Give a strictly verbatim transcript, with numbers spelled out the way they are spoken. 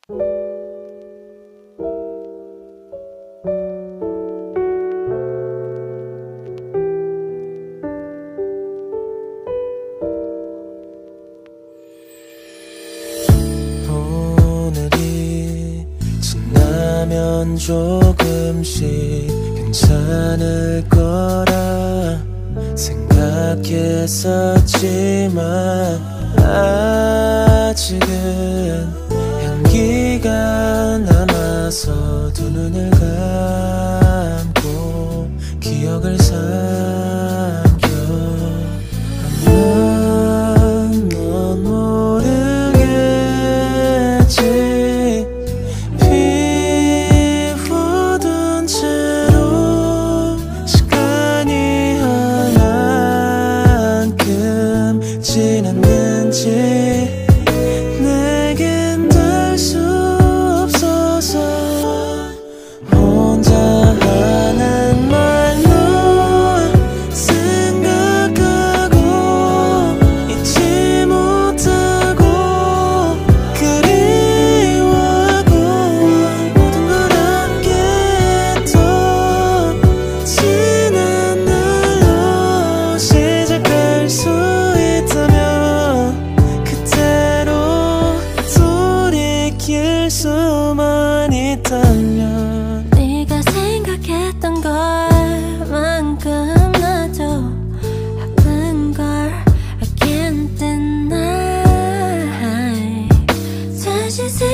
오늘이 지나면 조금씩 괜찮을 거라 생각했었지만 아직은 향기가 남아서 두 눈을 감고 기억을 삼켜 아마 넌 모르겠지 비워둔 채로 시간이 얼만큼 지났는지 내겐 알 수 없어서 혼자 하는 말로 생각하고 잊지 못하고 그리워하고 모든 걸 함께 했던 지난 날로 시작할 수 있다면 그대로 돌이킬 수만 있다면 네가 생각했던 걸만큼 나도 아픈 걸 I can't deny 다시